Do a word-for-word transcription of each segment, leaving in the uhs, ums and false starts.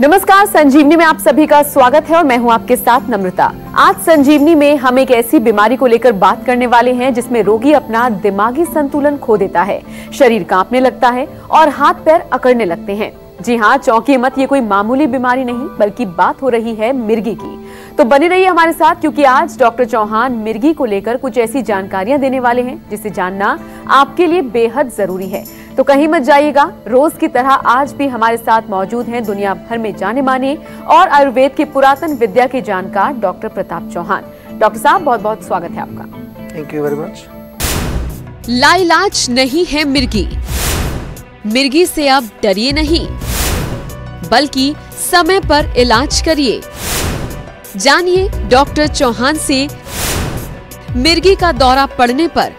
नमस्कार, संजीवनी में आप सभी का स्वागत है और मैं हूं आपके साथ नम्रता। आज संजीवनी में हम एक ऐसी बीमारी को लेकर बात करने वाले हैं जिसमें रोगी अपना दिमागी संतुलन खो देता है, शरीर कांपने लगता है और हाथ पैर अकड़ने लगते हैं। जी हाँ, चौंकिए मत, ये कोई मामूली बीमारी नहीं बल्कि बात हो रही है मिर्गी की। तो बने रहिए हमारे साथ क्योंकि आज डॉक्टर चौहान मिर्गी को लेकर कुछ ऐसी जानकारियां देने वाले हैं जिसे जानना आपके लिए बेहद जरूरी है। तो कहीं मत जाइएगा। रोज की तरह आज भी हमारे साथ मौजूद हैं दुनिया भर में जाने माने और आयुर्वेद की पुरातन विद्या के जानकार डॉक्टर प्रताप चौहान। डॉक्टर साहब, बहुत बहुत स्वागत है आपका। Thank you very much. लाइलाज नहीं है मिर्गी। मिर्गी से अब डरिए नहीं, बल्कि समय पर इलाज करिए। जानिए डॉक्टर चौहान से मिर्गी का दौरा पड़ने पर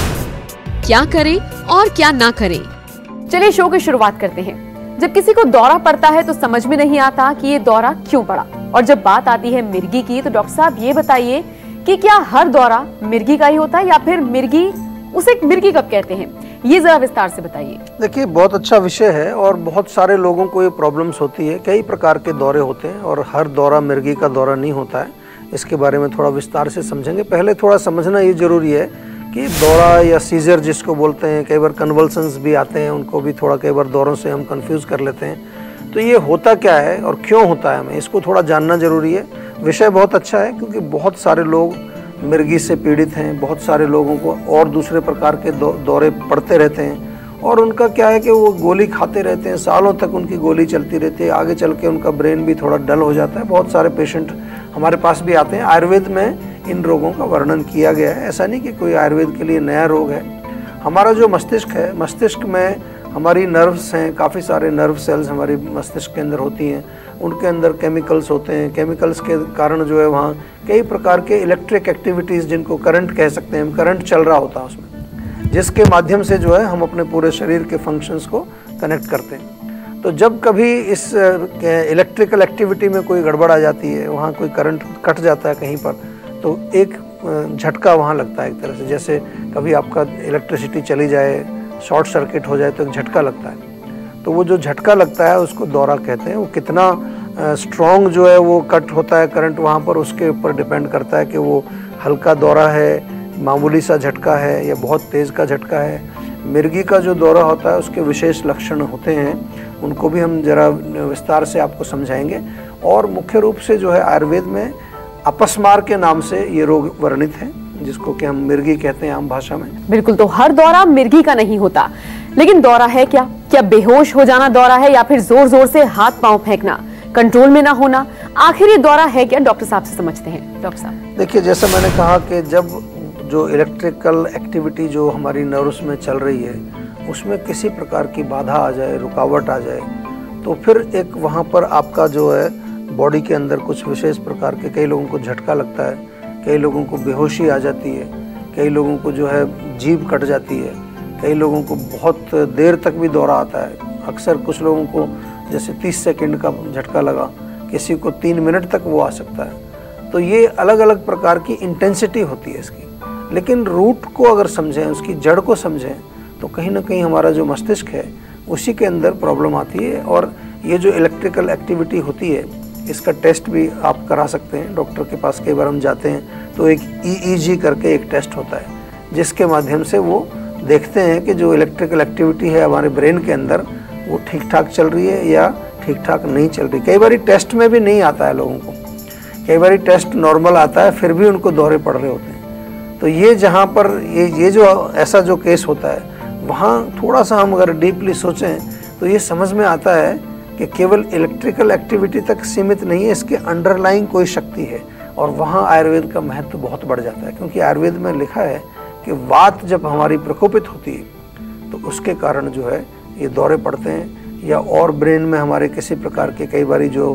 क्या करें और क्या ना करें। चलिए शो की शुरुआत करते हैं। जब किसी को दौरा पड़ता है तो समझ में नहीं आता कि ये दौरा क्यों पड़ा, और जब बात आती है मिर्गी की तो डॉक्टर साहब ये बताइए कि क्या हर दौरा मिर्गी का ही होता है या फिर मिर्गी, उसे मिर्गी कब कहते हैं, ये जरा विस्तार से बताइए। देखिए, बहुत अच्छा विषय है और बहुत सारे लोगों को ये प्रॉब्लम्स होती है। कई प्रकार के दौरे होते हैं और हर दौरा मिर्गी का दौरा नहीं होता है। इसके बारे में थोड़ा विस्तार से समझेंगे। पहले थोड़ा समझना ये जरूरी है कि दौरा या सीजर जिसको बोलते हैं, कई बार कन्वल्सन्स भी आते हैं, उनको भी थोड़ा कई बार दौरों से हम कंफ्यूज कर लेते हैं। तो ये होता क्या है और क्यों होता है, हमें इसको थोड़ा जानना जरूरी है। विषय बहुत अच्छा है क्योंकि बहुत सारे लोग मिर्गी से पीड़ित हैं, बहुत सारे लोगों को और दूसरे प्रकार के दौरे पड़ते रहते हैं और उनका क्या है कि वो गोली खाते रहते हैं, सालों तक उनकी गोली चलती रहती है। आगे चल के उनका ब्रेन भी थोड़ा डल हो जाता है। बहुत सारे पेशेंट हमारे पास भी आते हैं। आयुर्वेद में इन रोगों का वर्णन किया गया है। ऐसा नहीं कि कोई आयुर्वेद के लिए नया रोग है। हमारा जो मस्तिष्क है, मस्तिष्क में हमारी नर्व्स हैं, काफ़ी सारे नर्व सेल्स हमारी मस्तिष्क के अंदर होती हैं। उनके अंदर केमिकल्स होते हैं। केमिकल्स के कारण जो है वहाँ कई प्रकार के इलेक्ट्रिक एक्टिविटीज़, जिनको करंट कह सकते हैं, करंट चल रहा होता है उसमें, जिसके माध्यम से जो है हम अपने पूरे शरीर के फंक्शंस को कनेक्ट करते हैं। तो जब कभी इस इलेक्ट्रिकल एक्टिविटी में कोई गड़बड़ आ जाती है, वहाँ कोई करंट कट जाता है कहीं पर, तो एक झटका वहाँ लगता है एक तरह से। जैसे कभी आपका इलेक्ट्रिसिटी चली जाए, शॉर्ट सर्किट हो जाए तो एक झटका लगता है। तो वो जो झटका लगता है उसको दौरा कहते हैं। वो कितना स्ट्रॉन्ग जो है वो कट होता है करंट वहाँ पर, उसके ऊपर डिपेंड करता है कि वो हल्का दौरा है, मामूली सा झटका है या बहुत तेज़ का झटका है। मिर्गी का जो दौरा होता है उसके विशेष लक्षण होते हैं, उनको भी हम जरा विस्तार से आपको समझाएंगे। और मुख्य रूप से जो है आयुर्वेद में अपस्मार के नाम से ये रोग वर्णित है, जिसको कि हम मिर्गी कहते हैं आम भाषा में। बिल्कुल, तो हर दौरा मिर्गी का नहीं होता, लेकिन दौरा है क्या? क्या बेहोश हो जाना दौरा है या फिर जोर जोर से हाथ पांव फेंकना, कंट्रोल में ना होना, आखिर ये दौरा है क्या? डॉक्टर साहब से समझते हैं। डॉक्टर साहब देखिए, जैसा मैंने कहा कि जब जो इलेक्ट्रिकल एक्टिविटी जो हमारी नर्व्स में चल रही है उसमें किसी प्रकार की बाधा आ जाए, रुकावट आ जाए, तो फिर एक वहाँ पर आपका जो है बॉडी के अंदर कुछ विशेष प्रकार के, कई लोगों को झटका लगता है, कई लोगों को बेहोशी आ जाती है, कई लोगों को जो है जीभ कट जाती है, कई लोगों को बहुत देर तक भी दौरा आता है। अक्सर कुछ लोगों को जैसे तीस सेकंड का झटका लगा, किसी को तीन मिनट तक वो आ सकता है। तो ये अलग अलग प्रकार की इंटेंसिटी होती है इसकी। लेकिन रूट को अगर समझें, उसकी जड़ को समझें, तो कहीं ना कहीं हमारा जो मस्तिष्क है उसी के अंदर प्रॉब्लम आती है। और ये जो इलेक्ट्रिकल एक्टिविटी होती है, इसका टेस्ट भी आप करा सकते हैं। डॉक्टर के पास कई बार हम जाते हैं तो एक ई ई जी करके एक टेस्ट होता है, जिसके माध्यम से वो देखते हैं कि जो इलेक्ट्रिकल एक्टिविटी है हमारे ब्रेन के अंदर वो ठीक ठाक चल रही है या ठीक ठाक नहीं चल रही। कई बार टेस्ट में भी नहीं आता है लोगों को, कई बार टेस्ट नॉर्मल आता है फिर भी उनको दौरे पड़ रहे होते हैं। तो ये जहाँ पर ये ये जो ऐसा जो केस होता है, वहाँ थोड़ा सा हम अगर डीपली सोचें तो ये समझ में आता है कि केवल इलेक्ट्रिकल एक्टिविटी तक सीमित नहीं है, इसके अंडरलाइंग कोई शक्ति है। और वहाँ आयुर्वेद का महत्व बहुत बढ़ जाता है, क्योंकि आयुर्वेद में लिखा है कि वात जब हमारी प्रकोपित होती है तो उसके कारण जो है ये दौरे पड़ते हैं। या और ब्रेन में हमारे किसी प्रकार के, कई बारी जो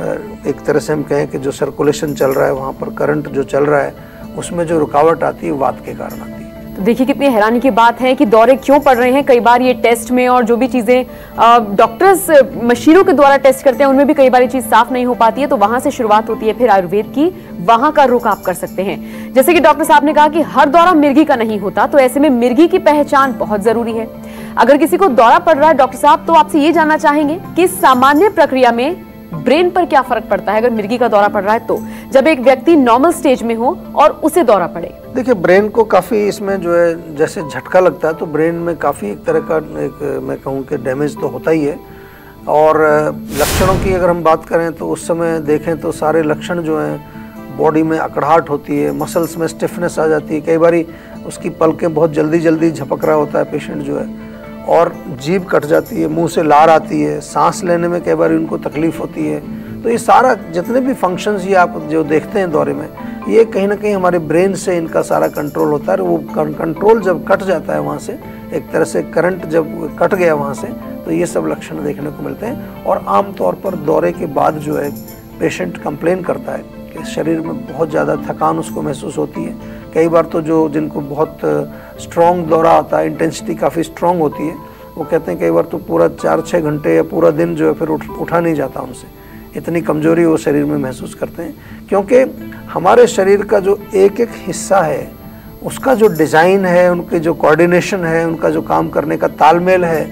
एक तरह से हम कहें कि जो सर्कुलेशन चल रहा है, वहाँ पर करंट जो चल रहा है, उसमें जो रुकावट आती है वात के कारण आती है। तो देखिए कितनी हैरानी की बात है कि दौरे क्यों पड़ रहे हैं। कई बार ये टेस्ट में और जो भी चीजें डॉक्टर्स मशीनों के द्वारा टेस्ट करते हैं उनमें भी कई बार ये चीज साफ नहीं हो पाती है। तो वहां से शुरुआत होती है फिर आयुर्वेद की, वहां का रुख आप कर सकते हैं। जैसे कि डॉक्टर साहब ने कहा कि हर दौरा मिर्गी का नहीं होता, तो ऐसे में मिर्गी की पहचान बहुत जरूरी है। अगर किसी को दौरा पड़ रहा है डॉक्टर साहब, तो आपसे ये जानना चाहेंगे कि सामान्य प्रक्रिया में ब्रेन पर क्या फर्क पड़ता है अगर मिर्गी का दौरा पड़ रहा है तो, जब एक व्यक्ति नॉर्मल स्टेज में हो और उसे दौरा पड़े? देखिए, ब्रेन को काफ़ी इसमें जो है जैसे झटका लगता है तो ब्रेन में काफ़ी एक तरह का एक मैं कहूँ कि डैमेज तो होता ही है। और लक्षणों की अगर हम बात करें तो उस समय देखें तो सारे लक्षण जो हैं, बॉडी में अकड़ाहट होती है, मसल्स में स्टिफनेस आ जाती है, कई बारी उसकी पलकें बहुत जल्दी जल्दी झपक रहा होता है पेशेंट जो है, और जीभ कट जाती है, मुंह से लार आती है, सांस लेने में कई बार उनको तकलीफ होती है। तो ये सारा जितने भी फंक्शंस ये आप जो देखते हैं दौरे में, ये कहीं ना कहीं हमारे ब्रेन से इनका सारा कंट्रोल होता है। वो कंट्रोल जब कट जाता है वहाँ से, एक तरह से करंट जब कट गया वहाँ से, तो ये सब लक्षण देखने को मिलते हैं। और आम तौर पर दौरे के बाद जो है पेशेंट कंप्लेन करता है कि शरीर में बहुत ज़्यादा थकान उसको महसूस होती है। कई बार तो जो जिनको बहुत स्ट्रॉन्ग दौरा आता है, इंटेंसिटी काफ़ी स्ट्रॉन्ग होती है, वो कहते हैं कई बार तो पूरा चार छः घंटे या पूरा दिन जो है फिर उठ, उठा नहीं जाता उनसे, इतनी कमजोरी वो शरीर में महसूस करते हैं। क्योंकि हमारे शरीर का जो एक एक हिस्सा है, उसका जो डिज़ाइन है, उनके जो कोऑर्डिनेशन है, उनका जो काम करने का तालमेल है,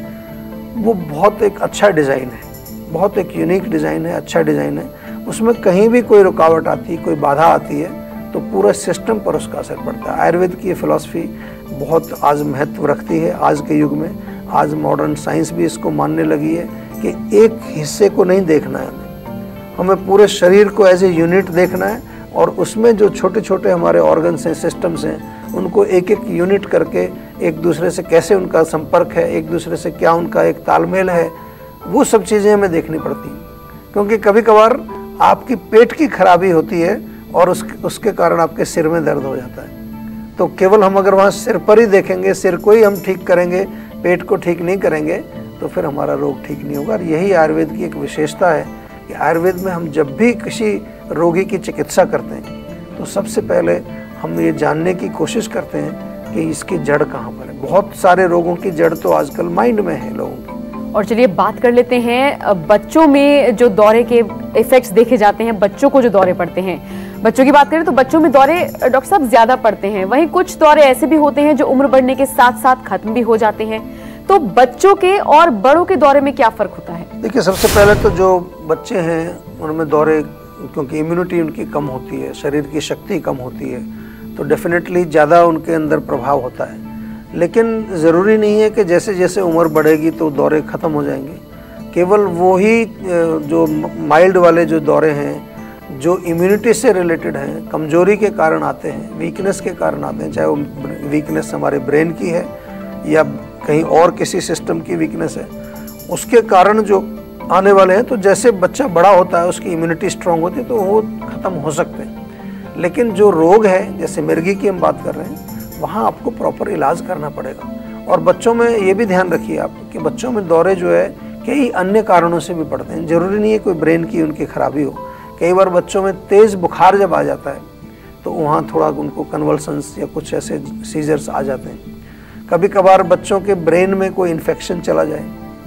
वो बहुत एक अच्छा डिज़ाइन है, बहुत एक यूनिक डिज़ाइन है, अच्छा डिज़ाइन है। उसमें कहीं भी कोई रुकावट आती है, कोई बाधा आती है, तो पूरा सिस्टम पर उसका असर पड़ता है। आयुर्वेद की ये फिलॉसफी बहुत आज महत्व रखती है आज के युग में। आज मॉडर्न साइंस भी इसको मानने लगी है कि एक हिस्से को नहीं देखना है हमें हमें पूरे शरीर को एज ए यूनिट देखना है, और उसमें जो छोटे छोटे हमारे ऑर्गन्स हैं, सिस्टम्स हैं, उनको एक एक यूनिट करके एक दूसरे से कैसे उनका संपर्क है, एक दूसरे से क्या उनका एक तालमेल है, वो सब चीज़ें हमें देखनी पड़ती हैं। क्योंकि कभी कभार आपकी पेट की खराबी होती है और उस, उसके कारण आपके सिर में दर्द हो जाता है। तो केवल हम अगर वहाँ सिर पर ही देखेंगे, सिर को ही हम ठीक करेंगे, पेट को ठीक नहीं करेंगे, तो फिर हमारा रोग ठीक नहीं होगा। और यही आयुर्वेद की एक विशेषता है कि आयुर्वेद में हम जब भी किसी रोगी की चिकित्सा करते हैं तो सबसे पहले हम ये जानने की कोशिश करते हैं कि इसकी जड़ कहाँ पर है। बहुत सारे रोगों की जड़ तो आजकल माइंड में है लोगों की। और चलिए बात कर लेते हैं बच्चों में जो दौरे के इफेक्ट्स देखे जाते हैं, बच्चों को जो दौरे पड़ते हैं। बच्चों की बात करें तो बच्चों में दौरे डॉक्टर साहब ज्यादा पड़ते हैं, वहीं कुछ दौरे ऐसे भी होते हैं जो उम्र बढ़ने के साथ साथ खत्म भी हो जाते हैं। तो बच्चों के और बड़ों के दौरे में क्या फर्क होता है? देखिए, सबसे पहले तो जो बच्चे हैं उनमें दौरे, क्योंकि इम्यूनिटी उनकी कम होती है, शरीर की शक्ति कम होती है, तो डेफिनेटली ज़्यादा उनके अंदर प्रभाव होता है। लेकिन ज़रूरी नहीं है कि जैसे जैसे उम्र बढ़ेगी तो दौरे ख़त्म हो जाएंगे। केवल वो ही जो माइल्ड वाले जो दौरे हैं, जो इम्यूनिटी से रिलेटेड हैं, कमजोरी के कारण आते हैं, वीकनेस के कारण आते हैं, चाहे वो वीकनेस हमारे ब्रेन की है या कहीं और किसी सिस्टम की वीकनेस है, उसके कारण जो आने वाले हैं, तो जैसे बच्चा बड़ा होता है उसकी इम्यूनिटी स्ट्रांग होती है तो वो ख़त्म हो सकते हैं। लेकिन जो रोग है, जैसे मिर्गी की हम बात कर रहे हैं, वहाँ आपको प्रॉपर इलाज करना पड़ेगा। और बच्चों में ये भी ध्यान रखिए आप कि बच्चों में दौरे जो है कई अन्य कारणों से भी पड़ते हैं। ज़रूरी नहीं है कोई ब्रेन की उनकी खराबी हो। कई बार बच्चों में तेज़ बुखार जब आ जाता है तो वहाँ थोड़ा उनको कन्वल्सन्स या कुछ ऐसे सीजर्स आ जाते हैं। कभी कभार बच्चों के ब्रेन में कोई इन्फेक्शन चला जाए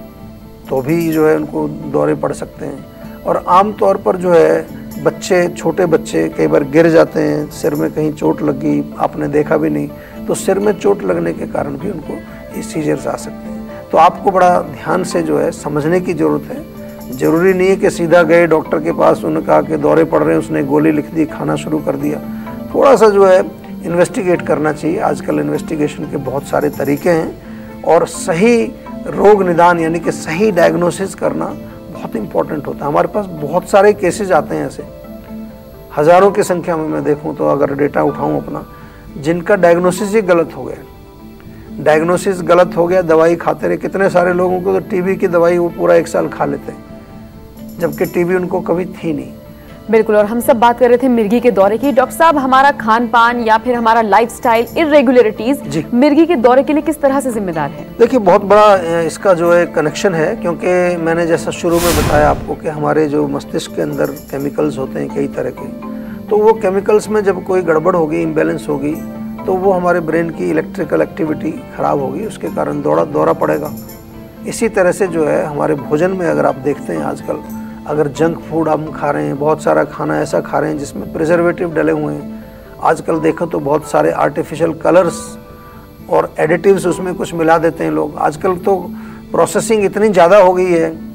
तो भी जो है उनको दौरे पड़ सकते हैं। और आम तौर पर जो है बच्चे, छोटे बच्चे कई बार गिर जाते हैं, सिर में कहीं चोट लगी, आपने देखा भी नहीं, तो सिर में चोट लगने के कारण भी उनको ये सीजर्स आ सकते हैं। तो आपको बड़ा ध्यान से जो है समझने की ज़रूरत है। ज़रूरी नहीं है कि सीधा गए डॉक्टर के पास, उन्होंने कहा कि दौरे पड़ रहे हैं, उसने गोली लिख दी, खाना शुरू कर दिया। थोड़ा सा जो है इन्वेस्टिगेट करना चाहिए। आजकल इन्वेस्टिगेशन के बहुत सारे तरीके हैं और सही रोग निदान यानी कि सही डायग्नोसिस करना बहुत इंपॉर्टेंट होता है। हमारे पास बहुत सारे केसेज आते हैं, ऐसे हज़ारों की संख्या में मैं देखूं तो, अगर डेटा उठाऊं अपना, जिनका डायग्नोसिस ही गलत हो गया। डायग्नोसिस गलत हो गया, दवाई खाते रहे। कितने सारे लोगों को तो टीबी की दवाई वो पूरा एक साल खा लेते हैं, जबकि टीबी उनको कभी थी नहीं। बिल्कुल। और हम सब बात कर रहे थे मिर्गी के दौरे की। डॉक्टर साहब, हमारा खान पान या फिर हमारा लाइफस्टाइल, इर्रेगुलरिटीज मिर्गी के दौरे के लिए किस तरह से जिम्मेदार है? देखिए, बहुत बड़ा इसका जो है कनेक्शन है, क्योंकि मैंने जैसा शुरू में बताया आपको कि हमारे जो मस्तिष्क के अंदर केमिकल्स होते हैं कई तरह के, तो वो केमिकल्स में जब कोई गड़बड़ होगी, इम्बैलेंस होगी, तो वो हमारे ब्रेन की इलेक्ट्रिकल एक्टिविटी खराब होगी, उसके कारण दौरा दौरा पड़ेगा। इसी तरह से जो है हमारे भोजन में अगर आप देखते हैं आजकल, अगर जंक फूड हम खा रहे हैं, बहुत सारा खाना ऐसा खा रहे हैं जिसमें प्रिजर्वेटिव डले हुए हैं, आजकल देखो तो बहुत सारे आर्टिफिशियल कलर्स और एडिटिव्स उसमें कुछ मिला देते हैं लोग। आजकल तो प्रोसेसिंग इतनी ज़्यादा हो गई है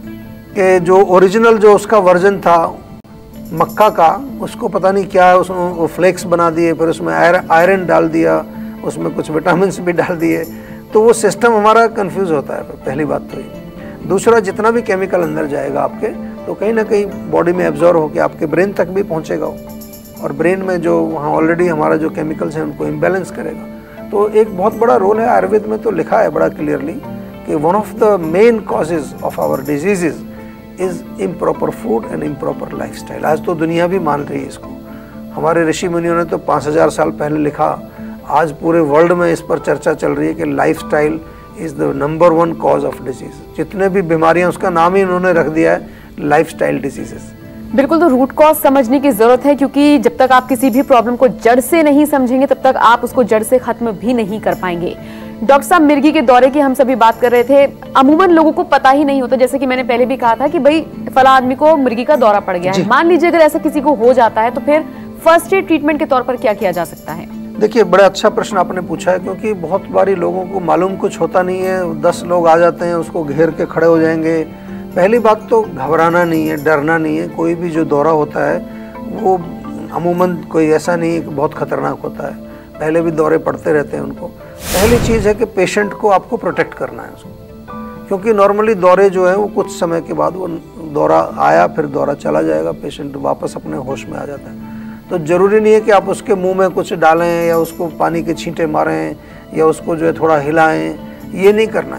कि जो ओरिजिनल जो उसका वर्जन था मक्का का, उसको पता नहीं क्या उसमें वो फ्लेक्स बना दिए, फिर उसमें आयरन डाल दिया, उसमें कुछ विटामिन भी डाल दिए, तो वो सिस्टम हमारा कंफ्यूज होता है। पहली बात तो ये। दूसरा, जितना भी केमिकल अंदर जाएगा आपके, तो कहीं ना कहीं बॉडी में एब्जॉर्ब होकर आपके ब्रेन तक भी पहुंचेगा, और ब्रेन में जो वहाँ ऑलरेडी हमारा जो केमिकल्स हैं उनको इम्बैलेंस करेगा। तो एक बहुत बड़ा रोल है, आयुर्वेद में तो लिखा है बड़ा क्लियरली कि one of the main causes of our diseases is improper food and improper lifestyle. आज तो दुनिया भी मान रही है इसको। हमारे ऋषि मुनियों ने तो पाँच हजार साल पहले लिखा, आज पूरे वर्ल्ड में इस पर चर्चा चल रही है कि lifestyle is the number one cause of disease. जितने भी बीमारियां, उसका नाम ही इन्होंने रख दिया है लाइफस्टाइल डिजीजेस। बिल्कुल, तो रूट कॉज समझने की जरूरत है, क्योंकि जब तक आप किसी भी प्रॉब्लम को जड़ से नहीं समझेंगे तब तक आप उसको जड़ से खत्म भी नहीं कर पाएंगे। डॉक्टर साहब, मिर्गी के दौरे की हम सभी बात कर रहे थे। अमूमन लोगों को पता ही नहीं होता, जैसे कि मैंने पहले भी कहा था कि भाई फला आदमी को मिर्गी का दौरा पड़ गया है। मान लीजिए अगर ऐसा किसी को हो जाता है तो फिर फर्स्ट एड ट्रीटमेंट के तौर पर क्या किया जा सकता है? देखिए, बड़ा अच्छा प्रश्न आपने पूछा है, क्योंकि बहुत बारी लोगों को मालूम कुछ होता नहीं है। दस लोग आ जाते हैं, उसको घेर के खड़े हो जाएंगे। पहली बात तो घबराना नहीं है, डरना नहीं है। कोई भी जो दौरा होता है वो अमूमन कोई ऐसा नहीं है कि बहुत खतरनाक होता है, पहले भी दौरे पड़ते रहते हैं उनको। पहली चीज़ है कि पेशेंट को आपको प्रोटेक्ट करना है उसको, क्योंकि नॉर्मली दौरे जो है वो कुछ समय के बाद वो दौरा आया फिर दौरा चला जाएगा, पेशेंट वापस अपने होश में आ जाता है। तो ज़रूरी नहीं है कि आप उसके मुंह में कुछ डालें या उसको पानी के छींटे मारें या उसको जो है थोड़ा हिलाएं, ये नहीं करना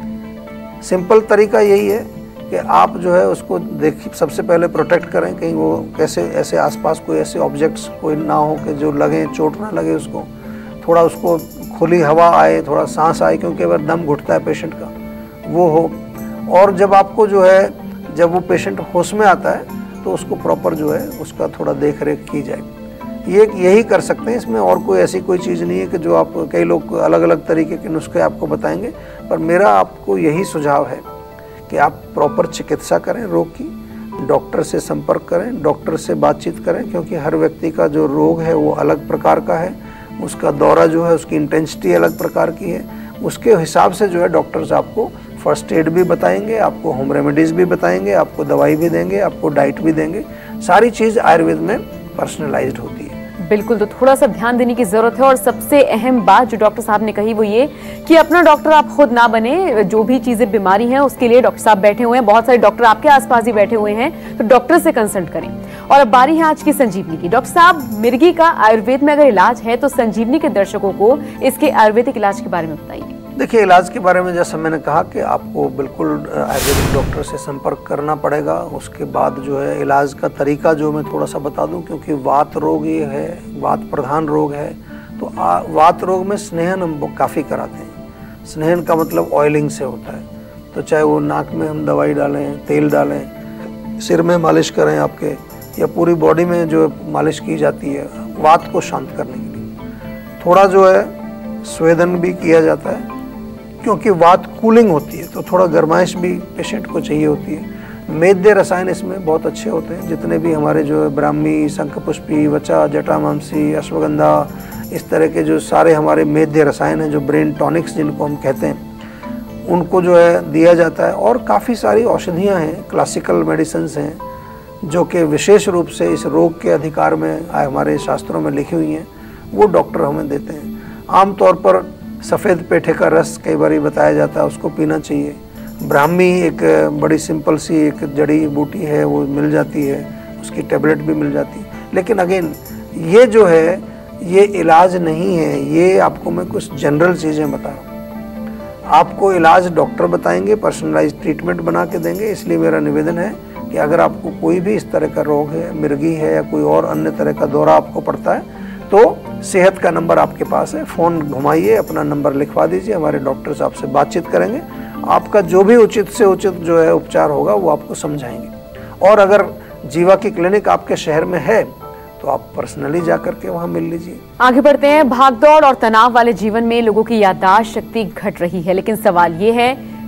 है। सिंपल तरीका यही है कि आप जो है उसको देखिए, सबसे पहले प्रोटेक्ट करें, कहीं वो कैसे ऐसे आसपास कोई ऐसे ऑब्जेक्ट्स कोई ना हो कि जो लगे, चोट ना लगे उसको। थोड़ा उसको खुली हवा आए, थोड़ा सांस आए, क्योंकि अगर दम घुटता है पेशेंट का वो हो। और जब आपको जो है, जब वो पेशेंट होश में आता है तो उसको प्रॉपर जो है उसका थोड़ा देख रेख की जाए। ये यही कर सकते हैं, इसमें और कोई ऐसी कोई चीज़ नहीं है कि जो आप, कई लोग अलग अलग तरीके के नुस्खे आपको बताएंगे, पर मेरा आपको यही सुझाव है कि आप प्रॉपर चिकित्सा करें रोग की, डॉक्टर से संपर्क करें, डॉक्टर से बातचीत करें, क्योंकि हर व्यक्ति का जो रोग है वो अलग प्रकार का है, उसका दौरा जो है उसकी इंटेंसिटी अलग प्रकार की है। उसके हिसाब से जो है डॉक्टर्स आपको फर्स्ट एड भी बताएंगे, आपको होम रेमेडीज़ भी बताएंगे, आपको दवाई भी देंगे, आपको डाइट भी देंगे। सारी चीज़ आयुर्वेद में पर्सनलाइज्ड होती है। बिल्कुल, तो थोड़ा सा ध्यान देने की जरूरत है। और सबसे अहम बात जो डॉक्टर साहब ने कही वो ये कि अपना डॉक्टर आप खुद ना बने। जो भी चीजें बीमारी हैं उसके लिए डॉक्टर साहब बैठे हुए हैं, बहुत सारे डॉक्टर आपके आसपास ही बैठे हुए हैं, तो डॉक्टर से कंसल्ट करें। और अब बारी है आज की संजीवनी की। डॉक्टर साहब, मिर्गी का आयुर्वेद में अगर इलाज है तो संजीवनी के दर्शकों को इसके आयुर्वेदिक इलाज के बारे में बताइए। देखिए, इलाज के बारे में जैसा मैंने कहा कि आपको बिल्कुल आयुर्वेदिक डॉक्टर से संपर्क करना पड़ेगा। उसके बाद जो है इलाज का तरीका जो मैं थोड़ा सा बता दूं, क्योंकि वात रोग ये है, वात प्रधान रोग है, तो आ, वात रोग में स्नेहन हम काफ़ी कराते हैं। स्नेहन का मतलब ऑयलिंग से होता है, तो चाहे वो नाक में हम दवाई डालें, तेल डालें, सिर में मालिश करें आपके, या पूरी बॉडी में जो मालिश की जाती है वात को शांत करने के लिए। थोड़ा जो है स्वेदन भी किया जाता है, क्योंकि वात कूलिंग होती है, तो थोड़ा गर्माइश भी पेशेंट को चाहिए होती है। मेद्य रसायन इसमें बहुत अच्छे होते हैं, जितने भी हमारे जो ब्राह्मी, शंखपुष्पी, वचा, जटामांसी, अश्वगंधा, इस तरह के जो सारे हमारे मेद्य रसायन हैं, जो ब्रेन टॉनिक्स जिनको हम कहते हैं, उनको जो है दिया जाता है। और काफ़ी सारी औषधियाँ हैं, क्लासिकल मेडिसिन्स हैं, जो कि विशेष रूप से इस रोग के अधिकार में हमारे शास्त्रों में लिखी हुई हैं, वो डॉक्टर हमें देते हैं। आमतौर पर सफ़ेद पेठे का रस कई बार बताया जाता है, उसको पीना चाहिए। ब्राह्मी एक बड़ी सिंपल सी एक जड़ी बूटी है, वो मिल जाती है, उसकी टेबलेट भी मिल जाती है। लेकिन अगेन ये जो है ये इलाज नहीं है, ये आपको मैं कुछ जनरल चीज़ें बता रहा हूँ। आपको इलाज डॉक्टर बताएंगे, पर्सनलाइज ट्रीटमेंट बना के देंगे। इसलिए मेरा निवेदन है कि अगर आपको कोई भी इस तरह का रोग है, मिर्गी है या कोई और अन्य तरह का दौरा आपको पड़ता है, तो सेहत का नंबर आपके पास है, फ़ोन घुमाइए, अपना नंबर लिखवा दीजिए, हमारे डॉक्टर से आपसे बातचीत करेंगे। आपका जो भी उचित से उचित जो है उपचार होगा वो आपको समझाएंगे। और अगर जीवा की क्लिनिक आपके शहर में है तो आप पर्सनली जाकर के वहाँ मिल लीजिए। आगे बढ़ते हैं। भागदौड़ और तनाव वाले जीवन में लोगों की याददाश्त शक्ति घट रही है, लेकिन सवाल ये है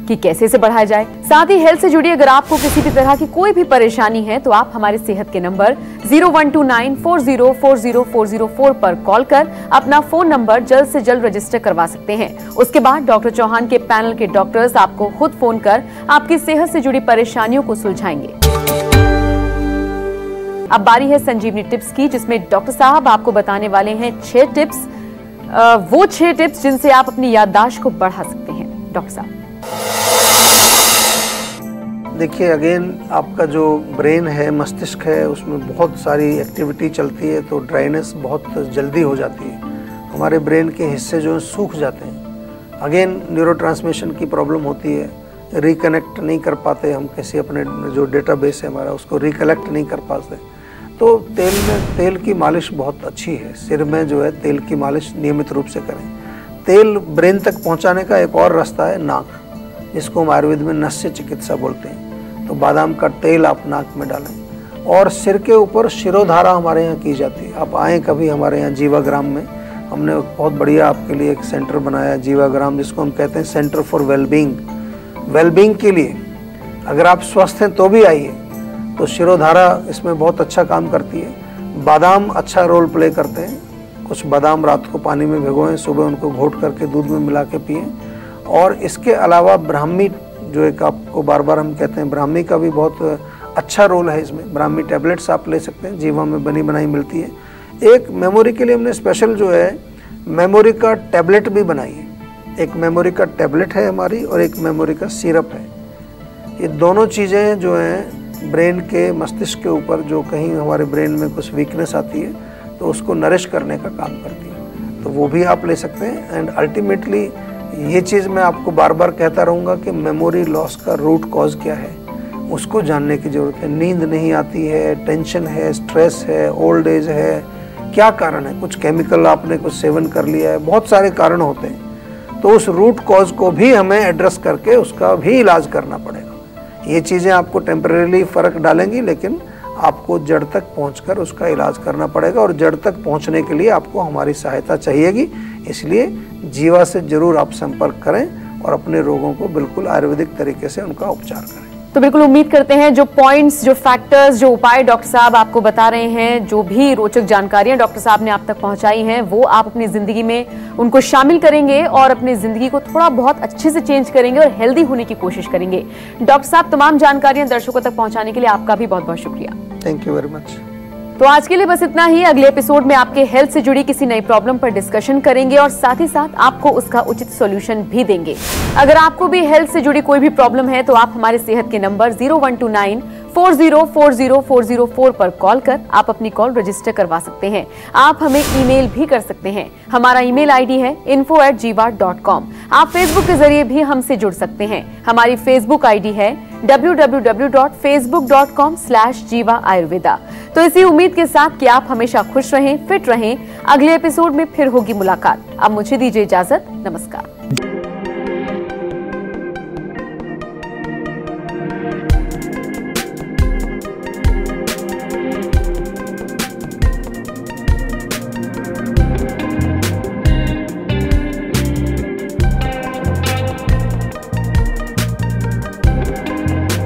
कि कैसे इसे बढ़ाया जाए। साथ ही हेल्थ से जुड़ी अगर आपको किसी भी तरह की कोई भी परेशानी है तो आप हमारे सेहत के number zero one two nine four zero four zero four zero four पर कॉल कर अपना फोन नंबर जल्द से जल्द रजिस्टर करवा सकते हैं। उसके बाद डॉक्टर चौहान के पैनल के डॉक्टर्स आपको खुद फोन कर आपकी सेहत से जुड़ी परेशानियों को सुलझाएंगे। अब बारी है संजीवनी टिप्स की, जिसमें डॉक्टर साहब आपको बताने वाले हैं छह टिप्स, वो छह टिप्स जिनसे आप अपनी याददाश्त को बढ़ा सकते हैं। डॉक्टर साहब देखिए, अगेन आपका जो ब्रेन है, मस्तिष्क है, उसमें बहुत सारी एक्टिविटी चलती है, तो ड्राइनेस बहुत जल्दी हो जाती है। हमारे ब्रेन के हिस्से जो हैं सूख जाते हैं। अगेन न्यूरोट्रांसमिशन की प्रॉब्लम होती है, रिकनेक्ट नहीं कर पाते हम किसी अपने जो डेटाबेस है हमारा, उसको रिकलेक्ट नहीं कर पाते। तो तेल में तेल की मालिश बहुत अच्छी है। सिर में जो है तेल की मालिश नियमित रूप से करें। तेल ब्रेन तक पहुंचाने का एक और रास्ता है नाक, जिसको हम आयुर्वेद में नस्य चिकित्सा बोलते हैं। तो बादाम का तेल आप नाक में डालें और सिर के ऊपर शिरोधारा हमारे यहाँ की जाती है। आप आएँ कभी हमारे यहाँ जीवाग्राम में, हमने बहुत बढ़िया आपके लिए एक सेंटर बनाया जीवाग्राम, जिसको हम कहते हैं सेंटर फॉर वेलबींग। वेलबींग के लिए अगर आप स्वस्थ हैं तो भी आइए। तो शिरोधारा इसमें बहुत अच्छा काम करती है। बादाम अच्छा रोल प्ले करते हैं। कुछ बादाम रात को पानी में भिगोएं, सुबह उनको घोट करके दूध में मिला के पिएं। और इसके अलावा ब्राह्मी, जो एक आपको बार बार हम कहते हैं, ब्राह्मी का भी बहुत अच्छा रोल है इसमें। ब्राह्मी टैबलेट्स आप ले सकते हैं, जीवा में बनी बनाई मिलती है। एक मेमोरी के लिए हमने स्पेशल जो है मेमोरी का टैबलेट भी बनाई है। एक मेमोरी का टैबलेट है हमारी और एक मेमोरी का सिरप है। ये दोनों चीज़ें जो हैं ब्रेन के मस्तिष्क के ऊपर, जो कहीं हमारे ब्रेन में कुछ वीकनेस आती है तो उसको नरिश करने का काम करती है। तो वो भी आप ले सकते हैं। एंड अल्टीमेटली ये चीज़ मैं आपको बार बार कहता रहूँगा कि मेमोरी लॉस का रूट कॉज क्या है, उसको जानने की ज़रूरत है। नींद नहीं आती है, टेंशन है, स्ट्रेस है, ओल्ड एज है, क्या कारण है? कुछ केमिकल आपने कुछ सेवन कर लिया है, बहुत सारे कारण होते हैं। तो उस रूट कॉज को भी हमें एड्रेस करके उसका भी इलाज करना पड़ेगा। ये चीज़ें आपको टेम्परेरी फ़र्क डालेंगी, लेकिन आपको जड़ तक पहुंचकर उसका इलाज करना पड़ेगा। और जड़ तक पहुंचने के लिए आपको हमारी सहायता चाहिएगी। इसलिए जीवा से ज़रूर आप संपर्क करें और अपने रोगों को बिल्कुल आयुर्वेदिक तरीके से उनका उपचार करें। तो बिल्कुल उम्मीद करते हैं जो पॉइंट्स, जो फैक्टर्स, जो उपाय डॉक्टर साहब आपको बता रहे हैं, जो भी रोचक जानकारियां डॉक्टर साहब ने आप तक पहुंचाई हैं, वो आप अपनी जिंदगी में उनको शामिल करेंगे और अपनी जिंदगी को थोड़ा बहुत अच्छे से चेंज करेंगे और हेल्दी होने की कोशिश करेंगे। डॉक्टर साहब, तमाम जानकारियां दर्शकों तक पहुंचाने के लिए आपका भी बहुत बहुत शुक्रिया। Thank you very much. तो आज के लिए बस इतना ही। अगले एपिसोड में आपके हेल्थ से जुड़ी किसी नई प्रॉब्लम पर डिस्कशन करेंगे और साथ ही साथ आपको उसका उचित सॉल्यूशन भी देंगे। अगर आपको भी हेल्थ से जुड़ी कोई भी प्रॉब्लम है तो आप हमारे सेहत के number zero one two nine four zero four zero four zero four पर कॉल कर आप अपनी कॉल रजिस्टर करवा सकते हैं। आप हमें ईमेल भी कर सकते हैं। हमारा ईमेल आईडी है info at Jiva dot com. आप फेसबुक के जरिए भी हमसे जुड़ सकते हैं। हमारी फेसबुक आईडी है W W W dot Facebook dot com slash Jiva Ayurveda. तो इसी उम्मीद के साथ कि आप हमेशा खुश रहें, फिट रहें, अगले एपिसोड में फिर होगी मुलाकात। अब मुझे दीजिए इजाजत। नमस्कार।